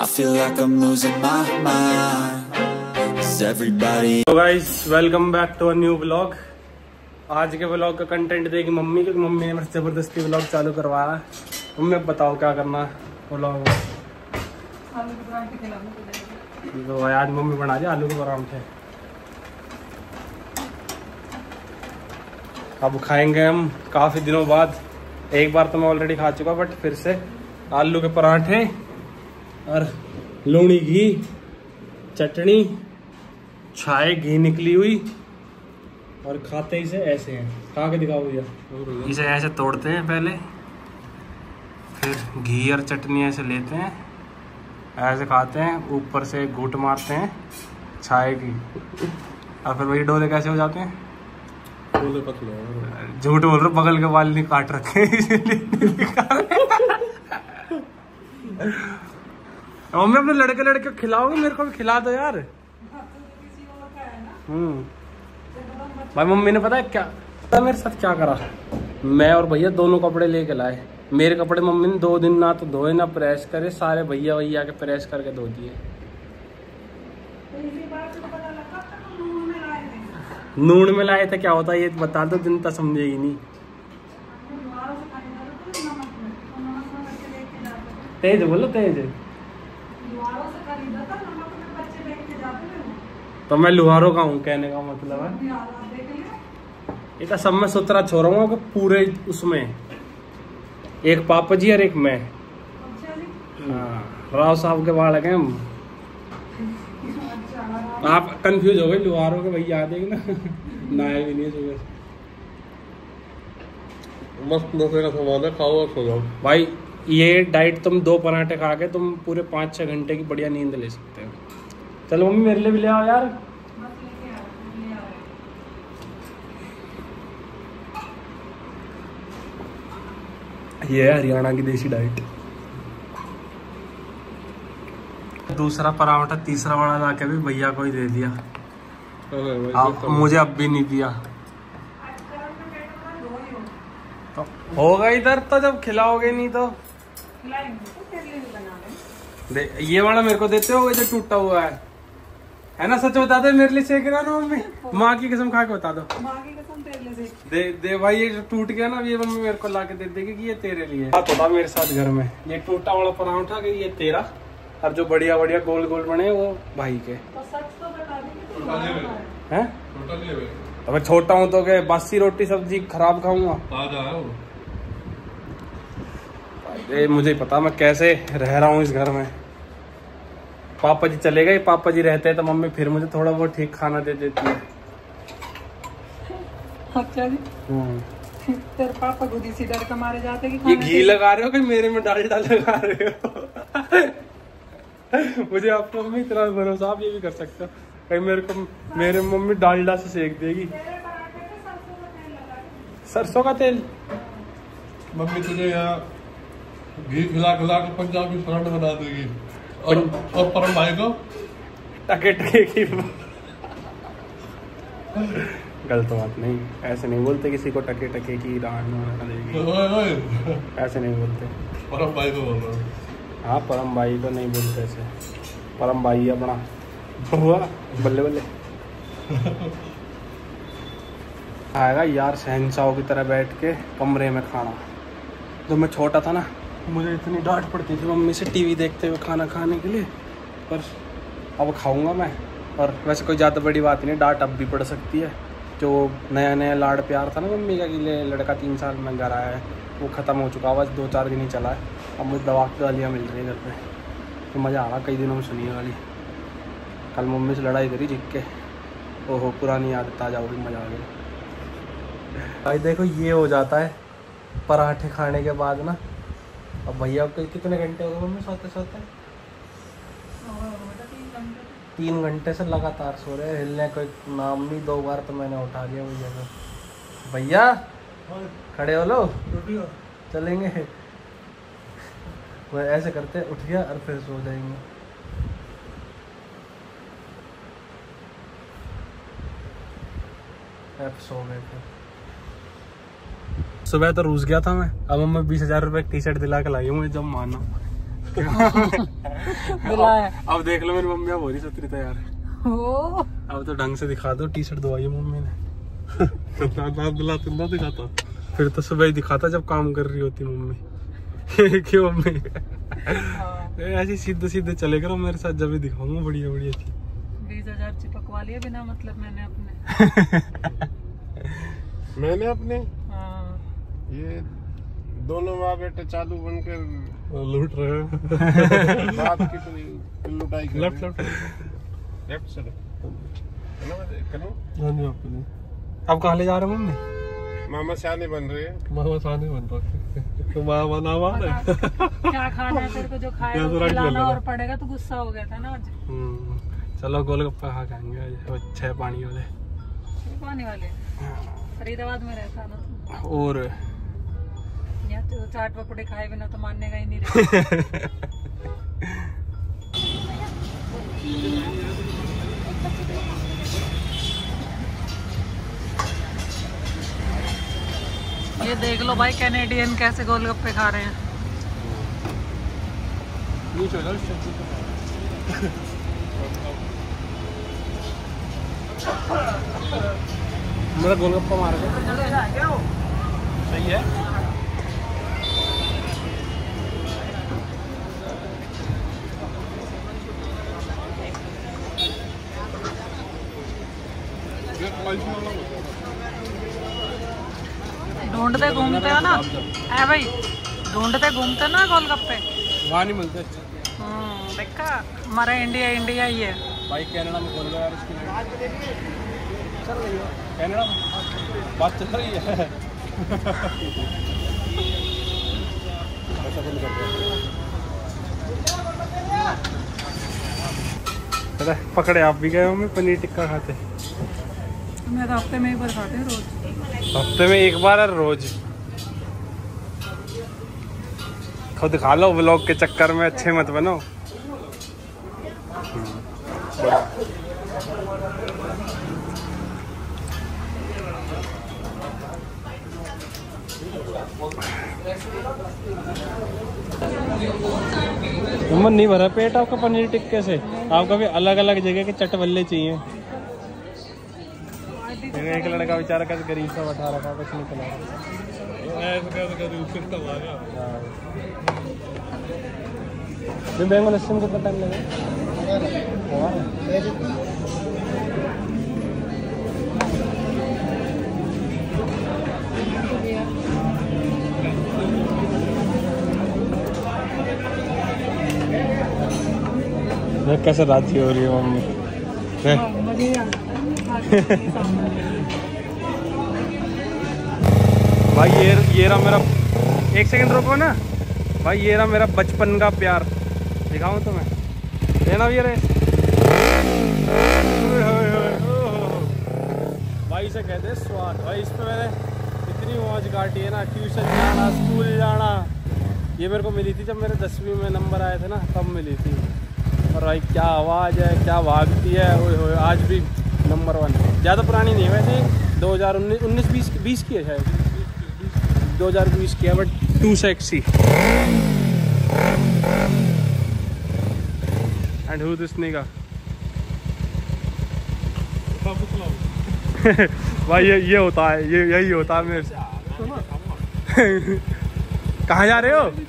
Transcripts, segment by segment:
feel like I'm losing my mind. Is everybody? तो guys welcome back to a new vlog. आज के vlog का content देगी mummy, क्योंकि मम्मी ने मेरे से जबरदस्ती व्लॉग चालू करवाया। मम्मी बताओ क्या करना व्लॉग में। तो आज मम्मी बना दी आलू के परांठे। अब खाएंगे हम काफी दिनों बाद। एक बार तो मैं ऑलरेडी खा चुका, बट फिर से आलू के परांठे और लूणी घी चटनी, चाय घी निकली हुई, और खाते इसे ऐसे हैं। खा के दिखाओ भैया। इसे ऐसे तोड़ते हैं पहले, फिर घी और चटनी ऐसे लेते हैं, ऐसे खाते हैं, ऊपर से घूंट मारते हैं चाय की, और फिर वही डोले कैसे हो जाते हैं। झूठ बोल रहे, बगल के बाल नहीं काट रखे मम्मी अपने लड़के खिलाओगे, मेरे को भी खिला दो यार। भाई मम्मी ने पता है क्या मेरे साथ क्या करा, मैं और भैया दोनों कपड़े लेके लाए। मेरे कपड़े मम्मी ने 2 दिन ना तो धोए ना प्रेस करे, सारे भैया के प्रेस करके धो दिए। नून में लाए थे, क्या होता है ये बता दो, जनता समझेगी नहीं। तेज बोलो तेज। तो मैं लुहारों का हूँ, कहने का मतलब है ये सब मैं सुतरा छोड़ूंगा कि पूरे उसमें एक पापा जी और एक मैं। हाँ, राव साहब के बाल लगे हम। आप कंफ्यूज हो गए लुहारों के, भैया आ जाएगी ना नहाए भी नहीं सुबह। मस्त नशे का सामान है, खाओ और सो जाओ भाई। ये डाइट तुम 2 पराठे खा के तुम पूरे 5-6 घंटे की बढ़िया नींद ले सकते हो। चलो मम्मी मेरे लिए भी ले आओ यार। ये है हरियाणा की देसी डाइट। दूसरा पराठा तीसरा वाला लाके भी भैया को ही दे दिया। मुझे अब भी नहीं दिया। तो होगा इधर, तो जब खिलाओगे नहीं तो ये वाला मेरे को देते हो जो टूटा हुआ है ना। सच बता दो, मेरे लिए सेक रहा ना मम्मी। माँ की कसम खा के बता दो। दे भाई, ये जो टूट गया ना, ये मम्मी मेरे को ला के दे देगी कि ये तेरे लिए। बात होता मेरे साथ घर में, ये टूटा वाला पराठा कि ये तेरा, और जो बढ़िया बढ़िया गोल गोल बने वो भाई के। हैं? तो मैं छोटा हूँ तो क्या बासी रोटी सब्जी खराब खाऊंगा? मुझे पता मैं कैसे रह रहा हूँ इस घर में। पापा जी चले गए, पापा जी रहते हैं तो मम्मी फिर मुझे थोड़ा बहुत ठीक खाना दे देती है। अच्छा जी। तेरे पापा को इसी डर का मारे जाते कि ये घी लगा रहे हो कि मेरे में डालडा लगा रहे हो मुझे आपको मम्मी इतना भरोसा, आप ये भी कर सकते हो कहीं मेरे मम्मी डालडा से सेक देगी। सरसों का तेल मम्मी तुझे यहाँ घी खिला के पंजाबी पराठा बना देगी, और परम भाई को टके की गलत बात नहीं, ऐसे नहीं बोलते किसी को टके की रान देगी, ऐसे नहीं बोलते। परम भाई को बोल रहा हूँ। हाँ, परम भाई को नहीं बोलते ऐसे। परम भाई अपना हुआ बल्ले बल्ले आएगा यार शहंशाह की तरह बैठ के कमरे में खाना। जब मैं छोटा था ना, मुझे इतनी डांट पड़ती थी मम्मी से टीवी देखते हुए खाना खाने के लिए, पर अब खाऊंगा मैं। और वैसे कोई ज़्यादा बड़ी बात नहीं, डांट अब भी पड़ सकती है। जो नया नया लाड़ प्यार था ना मम्मी का कि लड़का 3 साल में घर आया है, वो ख़त्म हो चुका, बस 2-4 दिन ही चला है। अब मुझे दवा की दवालियाँ मिल रही है घर पे, तो मज़ा आ रहा कई दिनों में सुनिए वाली। कल मम्मी से लड़ाई करी जीत के, ओहो पुरानी याद ताज़ा हो गई, मज़ा आ गया। भाई देखो ये हो जाता है पराठे खाने के बाद ना। अब भैया को कितने घंटे हो गए मम्मी सोते? 3 घंटे से लगातार सो रहे हैं, हिलने कोई नाम नहीं। 2 बार तो मैंने उठा दिया भैया को। भैया खड़े हो लो, चलेंगे। वो ऐसे करते उठ गया और फिर सो जाएंगे। सो गए थे। सुबह तो रूस गया था मैं। अब मैं 20,000 रुपये टी शर्ट दिला के लाई हूँ, जब मानो मिला है। अब देख लो मेरी मम्मी अब हो रही सतरी तैयार। ओ अब तो ढंग से दिखा दो, टी शर्ट धोवाई मम्मी ने। ना दिखाता, फिर तो सुबह ही दिखाता जब काम कर रही होती मम्मी। क्यों मम्मी? ऐसे सीधे सीधे चले करो मेरे साथ, जब भी दिखाऊंगा बढ़िया बढ़िया चीज। 20,000 चिपकवा लिया बिना मतलब मैंने अपने। मैंने अपने हाँ। ये दोनों माँ बेटे चालू बनकर लूट रहे हैं। बाप की तो लुटाई कर लेफ्ट लेफ्ट से अब कहाँ ले जा रहे हो मम्मी? मामा सियाने बन रहे हैं। मामा सियाने बन रहे तो मामा बना हुआ है। क्या खाना है तेरे को, जो खाएगा वो खिलाना और पड़ेगा। तो गुस्सा हो गया था ना आज। चलो गोलगप्पा खा के आएंगे आज, 6 पानी वाले। पानी वाले फरीदाबाद में रहता ना। और यहाँ तो चाट पकौड़े खाए बिना तो मानने का ही नहीं रहता। ये देख लो भाई कैनेडियन कैसे गोलगप्पे खा रहे हैं। मेरा गोलगप्पा मार गया। सही है। ढूंढते घूमते हो ना है भाई, ढूंढते घूमते ना गोलगप्पे, वहाँ नहीं मिलते। देखा हमारा इंडिया इंडिया ही है भाई। कनाडा में खोल गया यार इसकी चल रही है। कनाडा में बात चल रही है। चले पकड़े, आप भी गए हो? मैं पनीर टिक्का खाते। मैं तो हफ्ते में एक बार खाते हैं रोज। हफ्ते में एक बार और रोज? खुद खा लो, व्लॉग के चक्कर में अच्छे मत बनो। मन नहीं भरा पेट आपका पनीर टिक्के से? आपका भी अलग अलग जगह के चटवल्ले चाहिए। एक लड़का बेचारा का गरीब सा बैठा रखा, कुछ नहीं खिला। बेंगल स्टेशन कितना टाइम लगेगा? कैसे राजी हो रही है मम्मी? भाई ये रहा मेरा, एक सेकंड रुको ना भाई, ये रहा मेरा बचपन का प्यार। दिखाऊं तुम्हें, लेना भी रे भाई से कहते स्वाद। भाई इस पे मैंने इतनी मौज काटी है ना, ट्यूशन जाना, स्कूल जाना। ये मेरे को मिली थी जब मेरे 10वीं में नंबर आए थे ना, तब मिली थी। और भाई क्या आवाज़ है, क्या भागती है। ओए आज भी नंबर 1। ज़्यादा पुरानी नहीं है वैसे, 2019-20 की है शायद, 2020 की है, but too sexy. And who this nigga? भाई ये होता है, यही होता है मेरे से। कहाँ जा रहे हो?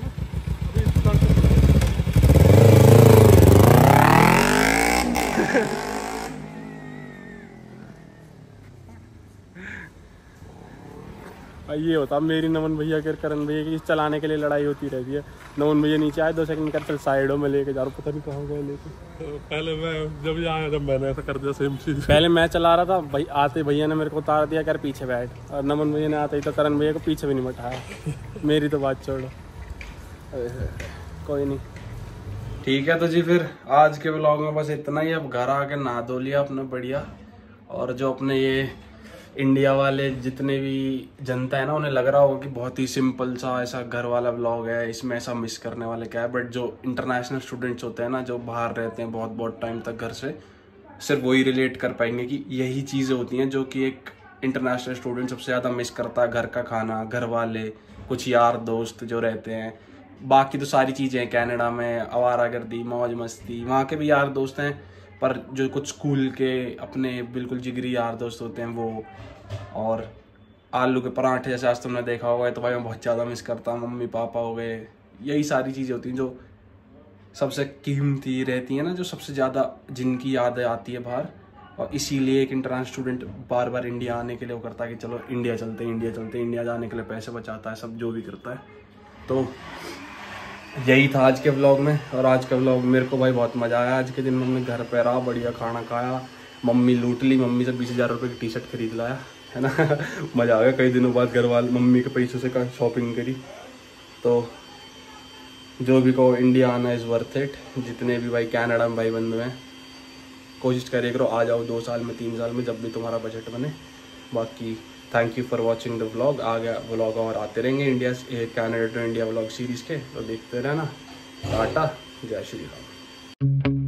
ये होता मेरी नमन भैया के करण भैया की चलाने के लिए लड़ाई होती रहती है। नमन भैया नीचे आए, 2 सेकंड कर चल साइड हो, मैं लेके जा रहा हूँ, पता नहीं कहाँ गए लेके। पहले मैं जब आया जब मैंने ऐसा कर दिया सेम चीज। पहले मैं चला रहा था भाई, आते भैया ने मेरे को उतार दिया, कर पीछे बैठ। और नमन भैया ने आते ही तो करण भैया को पीछे भी नहीं बैठाया। मेरी तो बात छोड़ो, कोई नहीं। ठीक है तो जी, फिर आज के ब्लॉग में बस इतना ही। अब घर आके नहा धो लिया अपना बढ़िया। और जो अपने ये इंडिया वाले जितने भी जनता है ना, उन्हें लग रहा होगा कि बहुत ही सिंपल सा ऐसा घर वाला ब्लॉग है, इसमें ऐसा मिस करने वाले क्या है। बट जो इंटरनेशनल स्टूडेंट्स होते हैं ना, जो बाहर रहते हैं बहुत बहुत टाइम तक घर से, सिर्फ वही रिलेट कर पाएंगे कि यही चीज़ें होती हैं जो कि एक इंटरनेशनल स्टूडेंट सबसे ज़्यादा मिस करता है। घर का खाना, घर वाले, कुछ यार दोस्त जो रहते हैं, बाकी तो सारी चीज़ें हैं कनाडा में, आवारागर्दी, मौज मस्ती, वहाँ के भी यार दोस्त हैं, पर जो कुछ स्कूल के अपने बिल्कुल जिगरी यार दोस्त होते हैं वो, और आलू के पराठे जैसे आज तुमने देखा होगा, तो भाई मैं बहुत ज़्यादा मिस करता हूँ। मम्मी पापा हो गए, यही सारी चीज़ें होती हैं जो सबसे कीमती रहती हैं ना, जो सबसे ज़्यादा जिनकी याद आती है बाहर। और इसीलिए एक इंटरनेशनल स्टूडेंट बार बार इंडिया आने के लिए वो करता है कि चलो इंडिया चलते हैं, इंडिया चलते हैं, इंडिया जाने के लिए पैसे बचाता है, सब जो भी करता है। तो यही था आज के व्लॉग में। और आज का व्लॉग मेरे को भाई बहुत मज़ा आया। आज के दिन मम्मी घर पे रहा, बढ़िया खाना खाया, मम्मी लूट ली, मम्मी से 20,000 रुपये की टी शर्ट खरीद लाया, है ना। मज़ा आ गया, कई दिनों बाद घर वाले मम्मी के पैसों से शॉपिंग करी। तो जो भी कहो, इंडिया आना इज़ वर्थ इट। जितने भी भाई कनाडा में भाई बंधु हैं, कोशिश करिए करो आ जाओ 2 साल में, 3 साल में, जब भी तुम्हारा बजट बने। बाकी thank you for watching the vlog. आगे व्लॉग और आते रहेंगे India Canada to India vlog series के, तो देखते रहना। टाटा, जय श्री राम।